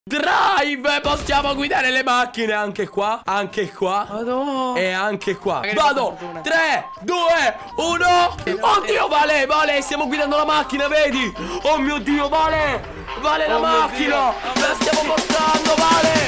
Drive, possiamo guidare le macchine anche qua, Madonna. e anche qua. Vado, 3, 2, 1. Oddio, Vale, stiamo guidando la macchina, vedi? Oh mio Dio, Vale la macchina, la stiamo portando, Vale.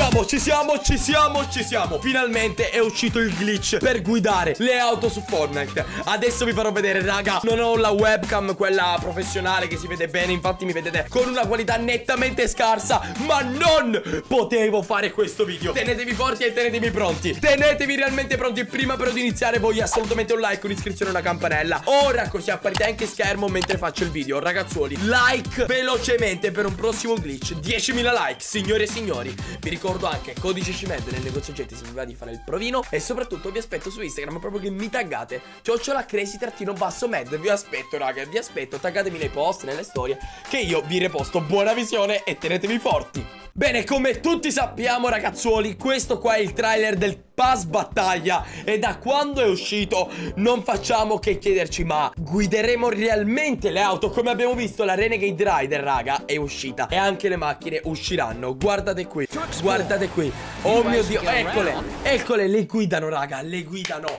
Ci siamo. Finalmente è uscito il glitch per guidare le auto su Fortnite. Adesso vi farò vedere, raga. Non ho la webcam, quella professionale che si vede bene, infatti mi vedete con una qualità nettamente scarsa, ma non potevo fare questo video. Tenetevi forti e tenetevi pronti. Tenetevi realmente pronti. Prima però di iniziare voglio assolutamente un like, un'iscrizione e una campanella. Ora così apparite anche schermo mentre faccio il video. Ragazzuoli, like velocemente per un prossimo glitch. 10.000 like, signore e signori. Vi ricordo anche codice CMED nel negozio oggetti se vi va di fare il provino. E soprattutto vi aspetto su Instagram, proprio che mi taggate @crazy_med. Vi aspetto, raga, vi aspetto. Taggatemi nei post, nelle storie, che io vi reposto. Buona visione e tenetevi forti. Bene, come tutti sappiamo, ragazzuoli, questo qua è il trailer del Pass Battaglia. E da quando è uscito non facciamo che chiederci: ma guideremo realmente le auto? Come abbiamo visto, la Renegade Rider, raga, è uscita. E anche le macchine usciranno. Guardate qui, guardate qui. Oh mio Dio, eccole, le guidano, raga, le guidano.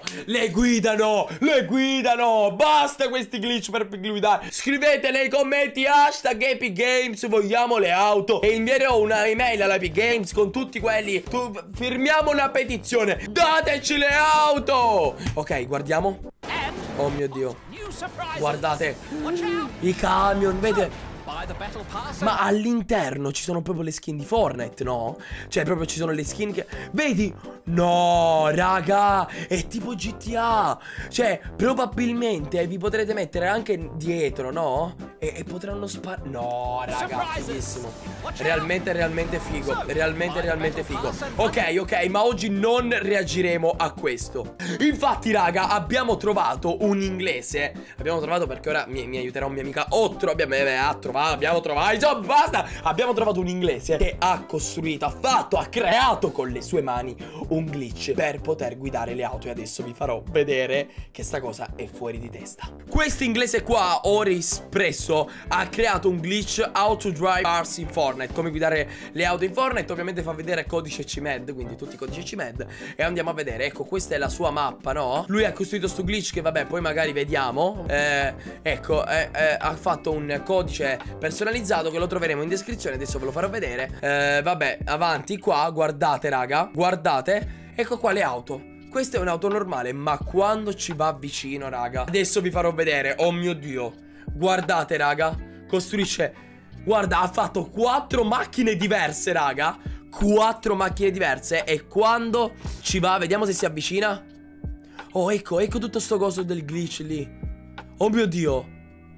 Basta questi glitch per guidare. Scrivete nei commenti #Epic Games, vogliamo le auto. E invierò una email alla Epic Games con tutti quelli. Firmiamo una petizione. Dateci le auto. Ok, guardiamo. Oh mio Dio, guardate i camion, vedete? Ma all'interno ci sono proprio le skin di Fortnite, no? Cioè proprio ci sono le skin che... Vedi? No, raga, è tipo GTA. Cioè probabilmente vi potrete mettere anche dietro, no? E potranno sparare. No, raga, fighissimo. Realmente figo. Realmente figo. Ok, ma oggi non reagiremo a questo. Infatti, raga, abbiamo trovato un inglese. Abbiamo trovato, perché ora mi aiuterà un mio amica. Abbiamo trovato, insomma, basta. Abbiamo trovato un inglese che ha costruito, ha creato con le sue mani un glitch per poter guidare le auto. E adesso vi farò vedere che sta cosa è fuori di testa. Questo inglese qua, Ori Espresso, ha creato un glitch How to Drive Cars in Fortnite, come guidare le auto in Fortnite. Ovviamente fa vedere codice CMED, quindi tutti i codici CMED. E andiamo a vedere, ecco, questa è la sua mappa, no? Lui ha costruito sto glitch che vabbè, poi magari vediamo. Ecco, ha fatto un codice personalizzato che lo troveremo in descrizione. Adesso ve lo farò vedere. Vabbè, avanti qua, guardate, raga, guardate. Ecco qua le auto. Questa è un'auto normale, ma quando ci va vicino, raga, adesso vi farò vedere. Oh mio Dio, guardate, raga, costruisce. Guarda, ha fatto 4 macchine diverse, raga. 4 macchine diverse. E quando ci va, vediamo se si avvicina. Oh, ecco tutto sto coso del glitch lì. Oh mio Dio.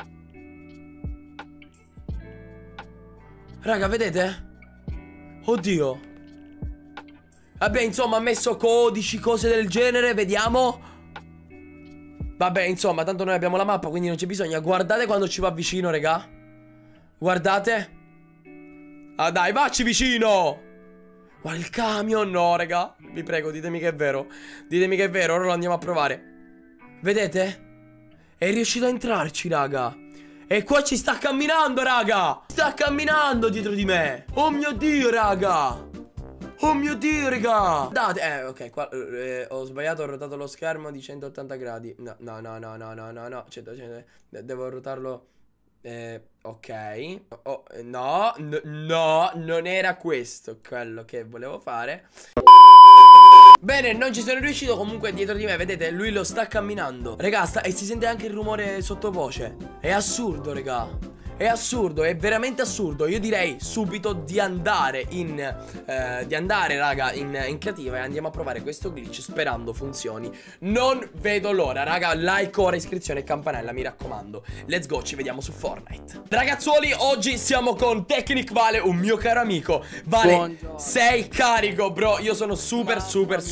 Raga, vedete? Oddio. Vabbè, insomma, ha messo codici, cose del genere. Vediamo. Vabbè, insomma, tanto noi abbiamo la mappa, quindi non c'è bisogno. Guardate quando ci va vicino, raga. Guardate. Ah, dai, vacci vicino. Guarda il camion. No, raga, vi prego, ditemi che è vero. Ditemi che è vero, ora lo andiamo a provare. Vedete? È riuscito a entrarci, raga. E qua ci sta camminando, raga. Sta camminando dietro di me. Oh mio Dio, raga. Oh mio Dio, raga. Date, ok, qua ho sbagliato, ho rotato lo schermo di 180 gradi. No. Devo rotarlo. Ok. No, non era questo quello che volevo fare. Bene, non ci sono riuscito. Comunque dietro di me, vedete, lui lo sta camminando, raga, e si sente anche il rumore sottovoce. È assurdo, raga. È assurdo, è veramente assurdo. Io direi subito di andare raga, in creativa e andiamo a provare questo glitch sperando funzioni. Non vedo l'ora, raga. Like ora, iscrizione e campanella, mi raccomando. Let's go, ci vediamo su Fortnite. Ragazzuoli, oggi siamo con Technic Vale, un mio caro amico. Vale, buongiorno. Sei carico, bro. Io sono super.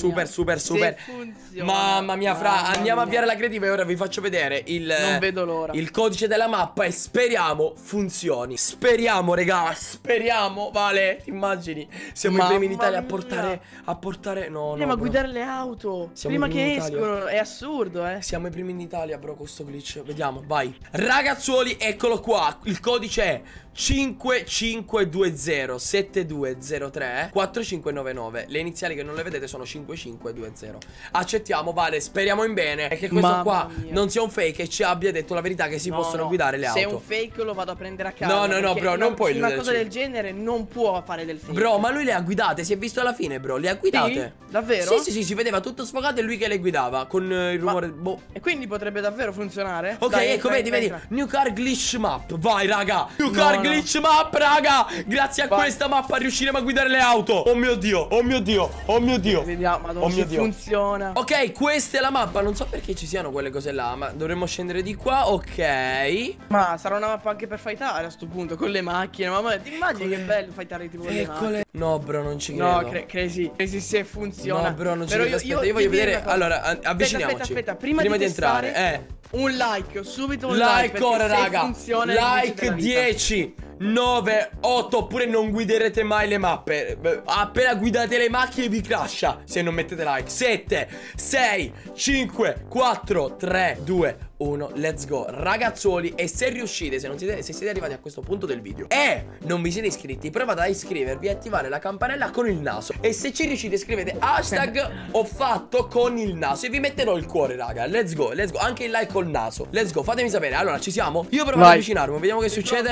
Mamma mia, fra. Andiamo a avviare la creativa e ora vi faccio vedere non vedo l'ora. Il codice della mappa e speriamo funzioni. Speriamo, raga. Speriamo, Vale. Immagini, siamo i primi in Italia a portare. No, ma guidare le auto prima che escono. È assurdo, Siamo i primi in Italia, bro, con sto glitch. Vediamo, vai. Ragazzuoli, eccolo qua. Il codice è 5520 7203 4599. Le iniziali che non le vedete sono 5520. Accettiamo, Vale, speriamo in bene. E che questo qua non sia un fake e ci abbia detto la verità che si possono guidare le auto. Se è un fake lo vado a prendere a casa. No, bro, non puoi. Una cosa del genere non può fare del fake. Bro, ma lui le ha guidate, si è visto alla fine, bro. Le ha guidate. Sì? Davvero? Sì, si vedeva tutto sfogato e lui che le guidava con il rumore. Boh. E quindi potrebbe davvero funzionare? Ok, dai, ecco, vedi. New car glitch map. Vai, raga. New car glitch map, raga. Grazie a questa mappa riusciremo a guidare le auto. Oh mio Dio, oh mio Dio, oh mio Dio. Vediamo, madonna, se funziona. Ok, questa è la mappa. Non so perché ci siano quelle cose là, ma dovremmo scendere di qua. Ok. Ma sarà una mappa anche per fightare a sto punto, con le macchine. Mamma, ti immagini che bello fightare tipo le macchine? No, bro, non ci credo. No, crazy se funziona. No, bro, non ci credo. Aspetta, io voglio vedere. Allora, avviciniamoci. Aspetta, prima di entrare, un like, subito un like ora, raga. Funziona, like 10 9 8 oppure non guiderete mai le mappe. Appena guidate le macchine vi crasha se non mettete like. 7 6 5 4 3 2 1. Let's go, ragazzuoli. E se riuscite, se siete arrivati a questo punto del video e non vi siete iscritti, provate a iscrivervi e attivare la campanella con il naso. E se ci riuscite, scrivete hashtag ho fatto con il naso e vi metterò il cuore, raga. Let's go, anche il like col naso. Let's go, fatemi sapere. Allora, ci siamo? Io provo ad avvicinarmi, vediamo che succede.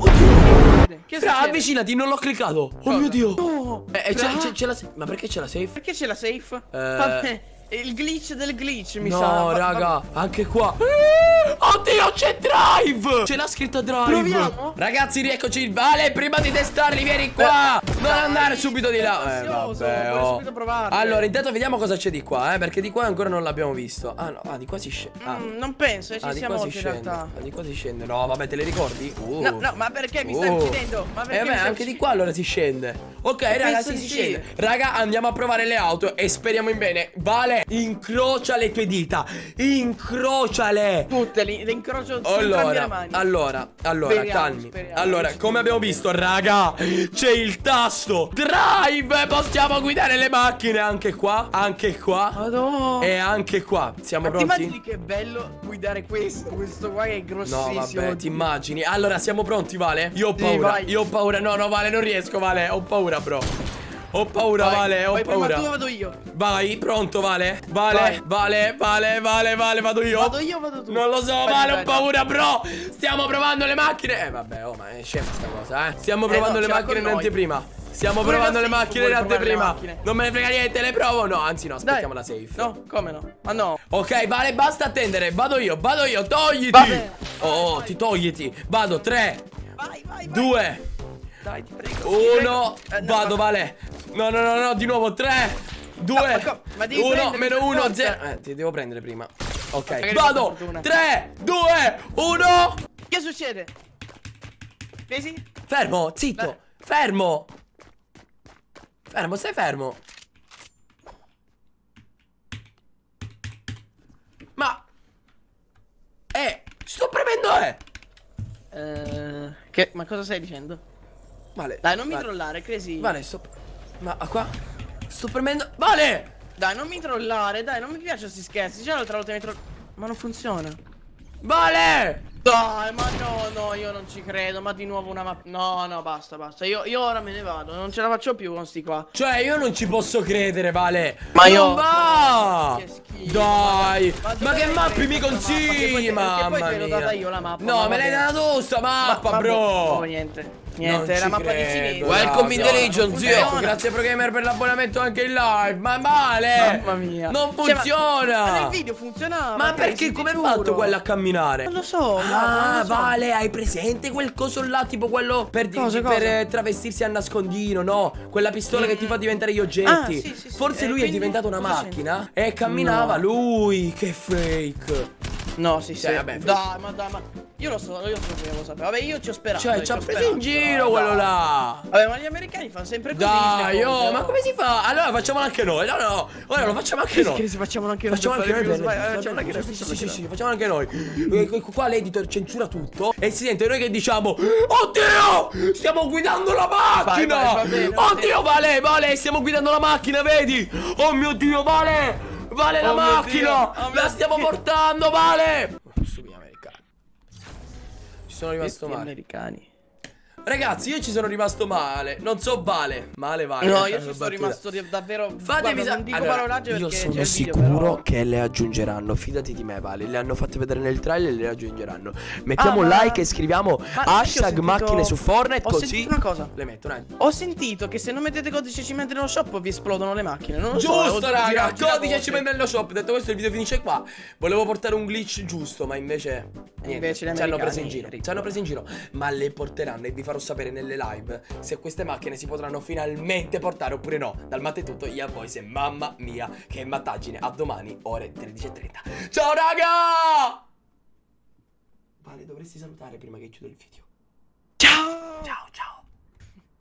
Avvicinati, non l'ho cliccato. Oh mio Dio. C'è la ma perché c'è la safe? Perché c'è la safe? Vabbè, il glitch del glitch, mi sa. No, raga, anche qua. Oddio, c'è drive. C'è la scritta drive. Proviamo? Ragazzi, rieccoci. Vale, prima di testarli, vieni qua. Non andare subito di là. Vabbè, subito provare. Allora, intanto vediamo cosa c'è di qua, perché di qua ancora non l'abbiamo visto. Ah, no, di qua si scende. Non penso, ci siamo in realtà. Di qua si scende. No, vabbè, te le ricordi? No, ma perché mi stai uccidendo? Ma perché vabbè, anche di qua allora si scende. Ok, ragazzi, si scende. Raga, andiamo a provare le auto e speriamo in bene. Vale, incrocia le tue dita. Incrociale. Tutte le incrocio su entrambe le mani. Allora, calmi. Allora, come abbiamo visto, raga, c'è il tasto drive. Possiamo guidare le macchine anche qua. Anche qua. Madonna. E anche qua. Siamo pronti? Ti immagini che bello guidare questo? Questo qua è grossissimo. No, vabbè, ti immagini. Allora, siamo pronti, Vale? Io ho paura. Io ho paura. No, Vale, non riesco, Vale. Ho paura, bro. Ho paura, Vale, ho paura. Prima tu, vado io. Vai, pronto, Vale? Vale, vado io. Vado io o vado tu? Non lo so, Vale, ho paura, bro. Stiamo provando le macchine. Vabbè, oh, ma è scema sta cosa, Stiamo provando le macchine in anteprima. Stiamo provando le macchine in anteprima. Non me ne frega niente, le provo. No, anzi no, aspettiamo la safe. No, come no? Ma no. Ok, Vale, basta attendere. Vado io, togliti. Oh, ti togliti. Vado, 3 2 Dai, ti prego. 1. Vado, Vale. No, di nuovo 3 2 1 meno 1 0. Ti devo prendere prima. Ok, vado. 3 2 1. Che succede? Vedi? Fermo, zitto. Fermo, stai fermo. Ma sto premendo, Ma cosa stai dicendo? Vale. Dai, non mi trollare, Crazy. Vale, ma qua sto premendo. Vale! Dai, non mi trollare, dai, non mi piace questi scherzi. Già l'altra volta mi ma non funziona. Vale! Dai, ma no, io non ci credo. Ma di nuovo una mappa. No, basta. Io ora me ne vado. Non ce la faccio più con sti qua. Cioè, io non ci posso credere, Vale. Ma non va! Che schifo. Dai! Ma che mappi mi consigli? Mamma mia. Poi te l'ho data io la mappa. No, me l'hai data tu sta mappa, bro. No, niente, è la mappa di Cinese. Welcome in the Legion, zio. Grazie ProGamer per l'abbonamento anche in live. Ma Vale! Mamma mia. Non funziona. Ma nel video funzionava. Ma perché come hai fatto quello a camminare? Non lo so. Ah, Vale, hai presente quel coso là, tipo quello per travestirsi a nascondino, no? Quella pistola che ti fa diventare gli oggetti. Sì. Forse lui è diventato una macchina e camminava lui. Che fake. No, sì. Vabbè, dai, ma io lo sapevo. Vabbè, io ci ho sperato. Cioè, ci ha preso in giro quello là. Vabbè, ma gli americani fanno sempre così. Dai, ma come si fa? Allora facciamolo anche noi. No, ora lo facciamo anche noi. Che facciamo anche noi. Sì, facciamo anche noi. Qua l'editor censura tutto e si sente noi che diciamo: oddio, stiamo guidando la macchina. Oddio, Vale, stiamo guidando la macchina, vedi? Oh mio Dio, Vale, la macchina la stiamo portando, Vale. Stupidi americani. Ci sono rimasto male. Americani. Ragazzi, io ci sono rimasto male. Non so Vale. Male. No, io ci sono rimasto davvero. Fatemi guarda, non dico allora, parolacce io perché sono c'è il video, sicuro però... che le aggiungeranno. Fidati di me, Vale. Le hanno fatte vedere nel trailer e le aggiungeranno. Mettiamo un like e scriviamo hashtag macchine su Fortnite. Ho così sentito una cosa. le metto, dai. Ho sentito che se non mettete codice cimento nello shop vi esplodono le macchine. Non lo so. Giusto, raga. Codice cimento nello shop. Detto questo, il video finisce qua. Volevo portare un glitch giusto, ma invece niente. Invece Ci hanno preso in giro. Ci hanno preso in giro. Ma le porteranno e vi farò sapere nelle live se queste macchine si potranno finalmente portare oppure no. Dal Matte è tutto. Io a voi, se mamma mia, che mattaggine. A domani, ore 13:30. Ciao, raga! Vale, dovresti salutare prima che chiudo il video. Ciao. Ciao.